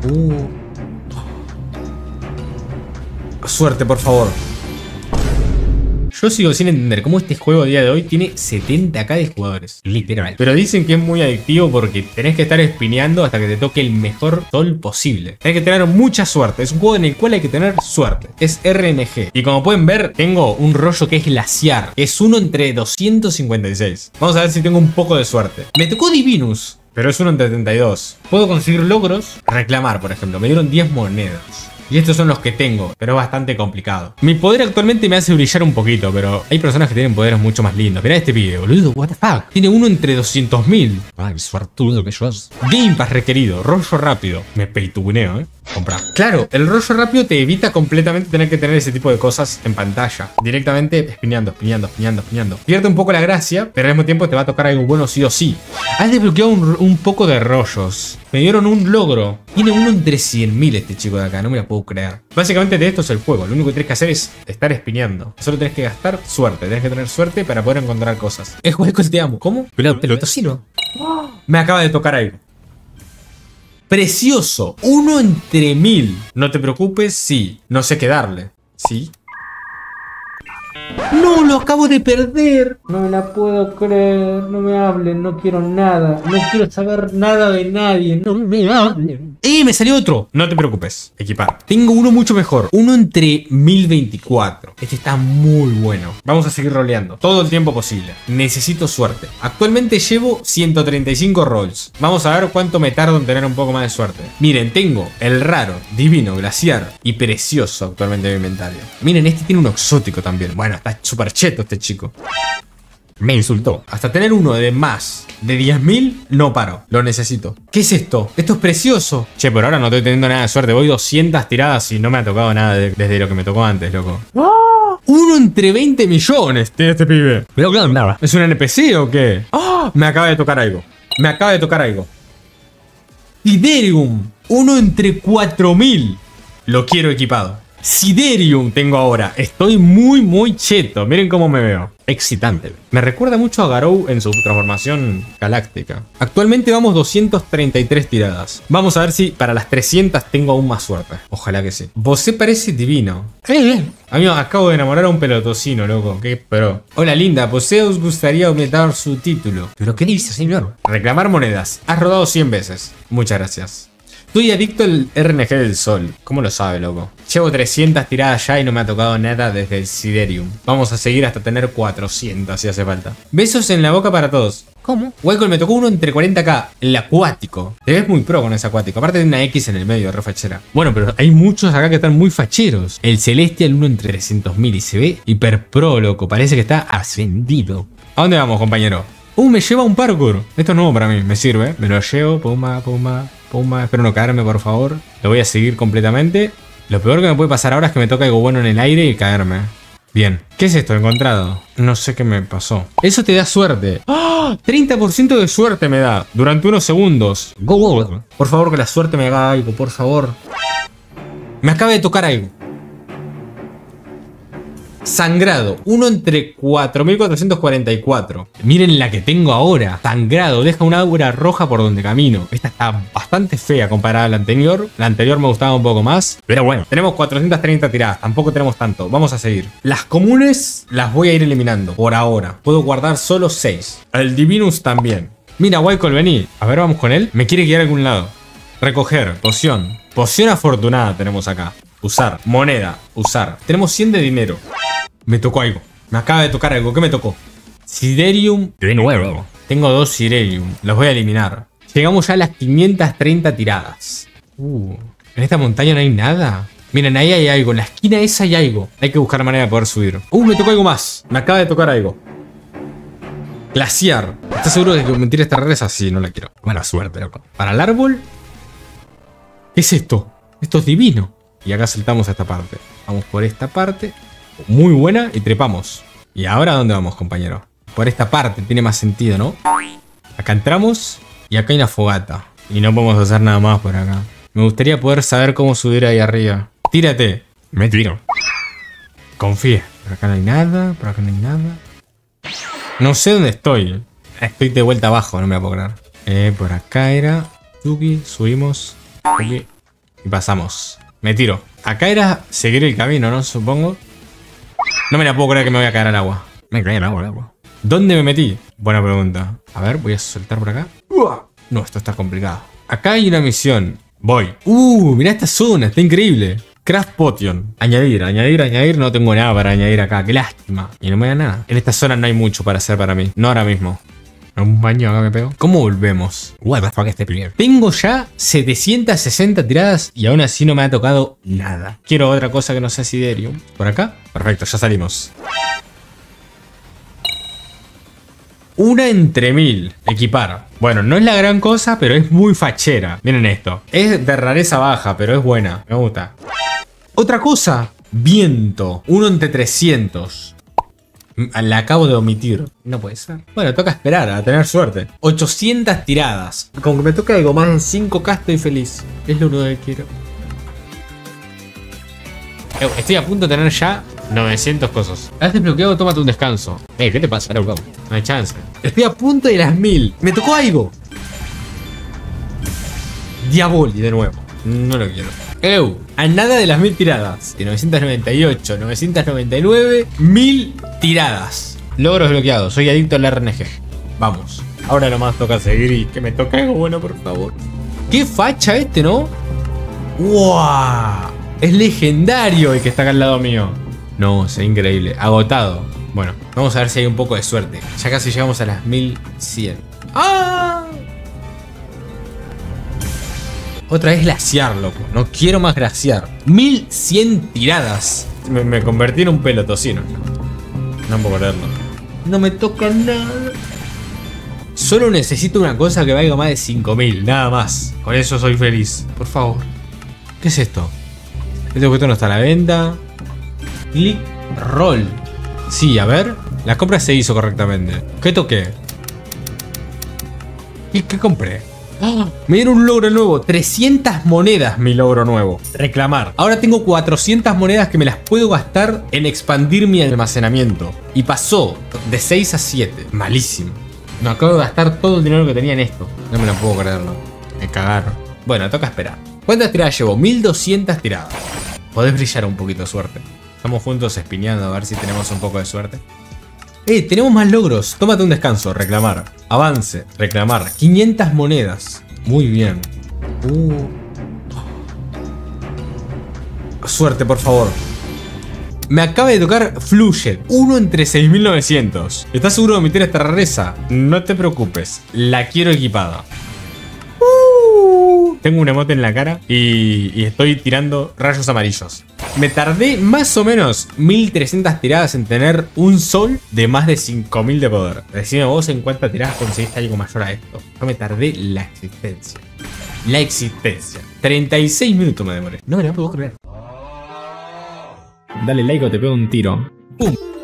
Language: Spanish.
Suerte, por favor. Yo sigo sin entender cómo este juego a día de hoy tiene 70k de jugadores. Literal. Pero dicen que es muy adictivo porque tenés que estar espineando hasta que te toque el mejor sol posible. Tenés que tener mucha suerte. Es un juego en el cual hay que tener suerte. Es RNG. Y como pueden ver, tengo un rollo que es glaciar. Es uno entre 256. Vamos a ver si tengo un poco de suerte. Me tocó Divinus, pero es uno entre 32. Puedo conseguir logros. Reclamar, por ejemplo. Me dieron 10 monedas. Y estos son los que tengo, pero es bastante complicado. Mi poder actualmente me hace brillar un poquito, pero hay personas que tienen poderes mucho más lindos. Mirá este pibe, boludo, what the fuck. Tiene uno entre 200.000. Ay, suertudo que yo. Game Pass requerido, rollo rápido. Me peitubuneo, comprar. Claro, el rollo rápido te evita completamente tener que tener ese tipo de cosas en pantalla. Directamente espineando. Pierde un poco la gracia, pero al mismo tiempo te va a tocar algo bueno sí o sí. Has desbloqueado un poco de rollos. Me dieron un logro. Tiene uno entre 100.000 este chico de acá, no me la puedo creer. Básicamente de esto es el juego. Lo único que tienes que hacer es estar espineando. Solo tenés que gastar suerte. Tenés que tener suerte para poder encontrar cosas. Es juego, te amo. ¿Cómo? Pelotocino. Me acaba de tocar algo. Precioso. Uno entre 1000. No te preocupes, sí. No sé qué darle. ¿Sí? No, lo acabo de perder. No me la puedo creer. No me hablen, no quiero nada. No quiero saber nada de nadie. No me hablen. Me salió otro. No te preocupes. Equipar. Tengo uno mucho mejor. Uno entre 1024. Este está muy bueno. Vamos a seguir roleando todo el tiempo posible. Necesito suerte. Actualmente llevo 135 rolls. Vamos a ver cuánto me tardo en tener un poco más de suerte. Miren, tengo el raro, divino, glaciar y precioso actualmente en mi inventario. Miren, este tiene un exótico también. Bueno, está súper cheto este chico. Me insultó. Hasta tener uno de más de 10.000 no paro. Lo necesito. ¿Qué es esto? Esto es precioso. Che, por ahora no estoy teniendo nada de suerte. Voy 200 tiradas y no me ha tocado nada desde lo que me tocó antes, loco. Uno entre 20 millones tiene este pibe. Pero claro, nada. ¿Es un NPC o qué? Me acaba de tocar algo. Siderium. Uno entre 4.000. Lo quiero equipado. Siderium tengo ahora. Estoy muy cheto. Miren cómo me veo. Excitante. Me recuerda mucho a Garou en su transformación galáctica. Actualmente vamos 233 tiradas. Vamos a ver si para las 300 tengo aún más suerte. Ojalá que sí. Vos parece divino. Amigo, acabo de enamorar a un pelotocino, loco. Qué pro. Hola, linda. Posee os gustaría aumentar su título. ¿Pero qué dice, señor? Reclamar monedas. Has rodado 100 veces. Muchas gracias. Estoy adicto al RNG del sol. ¿Cómo lo sabe, loco? Llevo 300 tiradas ya y no me ha tocado nada desde el Siderium. Vamos a seguir hasta tener 400 si hace falta. Besos en la boca para todos. ¿Cómo? Wycol me tocó uno entre 40k. El acuático. Te ves muy pro con ese acuático. Aparte de una X en el medio, re fachera. Bueno, pero hay muchos acá que están muy facheros. El Celestial uno entre 300.000 y se ve hiper pro, loco. Parece que está ascendido. ¿A dónde vamos, compañero? Me lleva un parkour. Esto es nuevo para mí, me sirve. Me lo llevo, puma. Espero no caerme, por favor. Lo voy a seguir completamente. Lo peor que me puede pasar ahora es que me toque algo bueno en el aire y caerme. Bien. ¿Qué es esto? Encontrado. No sé qué me pasó. Eso te da suerte. 30% de suerte me da durante unos segundos. Por favor, que la suerte me haga algo, por favor. Me acaba de tocar algo. Sangrado, uno entre 4.444. Miren la que tengo ahora. Sangrado, deja una aura roja por donde camino. Esta está bastante fea comparada a la anterior. La anterior me gustaba un poco más. Pero bueno, tenemos 430 tiradas. Tampoco tenemos tanto. Vamos a seguir. Las comunes las voy a ir eliminando por ahora. Puedo guardar solo 6. El Divinus también. Mira, Wycol, vení. A ver, vamos con él. Me quiere guiar a algún lado. Recoger, poción. Poción afortunada tenemos acá. Usar, moneda, usar. Tenemos 100 de dinero. Me tocó algo. Me acaba de tocar algo. ¿Qué me tocó? Siderium de nuevo. Tengo 2 Siderium. Los voy a eliminar. Llegamos ya a las 530 tiradas. En esta montaña no hay nada. Miren, ahí hay algo. En la esquina esa hay algo. Hay que buscar manera de poder subir. Me tocó algo más. Me acaba de tocar algo. Glaciar. ¿Estás seguro de que me tire esta rareza? Sí, no la quiero. Mala suerte, loco. Para el árbol. ¿Qué es esto? Esto es divino. Y acá saltamos a esta parte. Vamos por esta parte. Muy buena y trepamos. ¿Y ahora dónde vamos, compañero? Por esta parte, tiene más sentido, ¿no? Acá entramos y acá hay una fogata. Y no podemos hacer nada más por acá. Me gustaría poder saber cómo subir ahí arriba. Tírate. Me tiro. Confía. Por acá no hay nada, por acá no hay nada. No sé dónde estoy. Estoy de vuelta abajo, no me voy a poder creer. Por acá era. Tuki, subimos. Tuki. Y pasamos. Me tiro. Acá era seguir el camino, ¿no? Supongo. No me la puedo creer que me voy a caer al agua. Me caí al agua, ¿Dónde me metí? Buena pregunta. A ver, voy a soltar por acá. No, esto está complicado. Acá hay una misión. Voy. Mirá esta zona, está increíble. Craft Potion. Añadir. No tengo nada para añadir acá. Qué lástima. Y no me da nada. En esta zona no hay mucho para hacer para mí. No ahora mismo. Un baño acá me pego. ¿Cómo volvemos? What the fuck este primero. Tengo ya 760 tiradas y aún así no me ha tocado nada. Quiero otra cosa que no sea Siderium. ¿Por acá? Perfecto, ya salimos. Una entre 1000. Equipar. Bueno, no es la gran cosa, pero es muy fachera. Miren esto. Es de rareza baja, pero es buena. Me gusta. Otra cosa. Viento. 1 entre 300. La acabo de omitir. No puede ser. Bueno, toca esperar a tener suerte. 800 tiradas. Con que me toque algo más de 5k estoy feliz. Es lo único que quiero. Estoy a punto de tener ya 900 cosas. Has desbloqueado, tómate un descanso. ¿Qué te pasa? No hay chance. Estoy a punto de las 1000. Me tocó algo. Diaboli de nuevo. No lo quiero. A nada de las 1000 tiradas. De 998, 999, 1000 tiradas. Logro desbloqueado. Soy adicto al RNG. Vamos. Ahora nomás toca seguir y que me toque algo bueno, por favor. Qué facha este, ¿no? ¡Wow! Es legendario el que está acá al lado mío. No, es increíble. Agotado. Bueno, vamos a ver si hay un poco de suerte. Ya casi llegamos a las 1100. ¡Ah! Otra vez glaciar, loco. No quiero más glaciar. 1100 tiradas. Me convertí en un pelotocino. No puedo creerlo. No me toca nada. Solo necesito una cosa que valga más de 5000. Nada más. Con eso soy feliz. Por favor. ¿Qué es esto? Este objeto no está a la venta. Click roll. Sí, a ver. La compra se hizo correctamente. ¿Qué toqué? ¿Y qué compré? ¡Oh! Me dieron un logro nuevo. 300 monedas mi logro nuevo. Reclamar. Ahora tengo 400 monedas que me las puedo gastar en expandir mi almacenamiento. Y pasó de 6 a 7. Malísimo. Me acabo de gastar todo el dinero que tenía en esto. No me lo puedo creerlo. Me cagaron. Bueno, toca esperar. ¿Cuántas tiradas llevo? 1200 tiradas. Podés brillar un poquito de suerte. Estamos juntos espineando a ver si tenemos un poco de suerte. Tenemos más logros. Tómate un descanso. Reclamar. Avance. Reclamar. 500 monedas. Muy bien. Suerte, por favor. Me acaba de tocar Fluye. 1 entre 6900. ¿Estás seguro de omitir esta rareza? No te preocupes. La quiero equipada. Tengo un emote en la cara y estoy tirando rayos amarillos. Me tardé más o menos 1300 tiradas en tener un sol de más de 5000 de poder. Decime vos en cuántas tiradas conseguiste algo mayor a esto. Yo me tardé la existencia. La existencia. 36 minutos me demoré. No me lo puedo creer. Dale like o te pego un tiro. ¡Pum!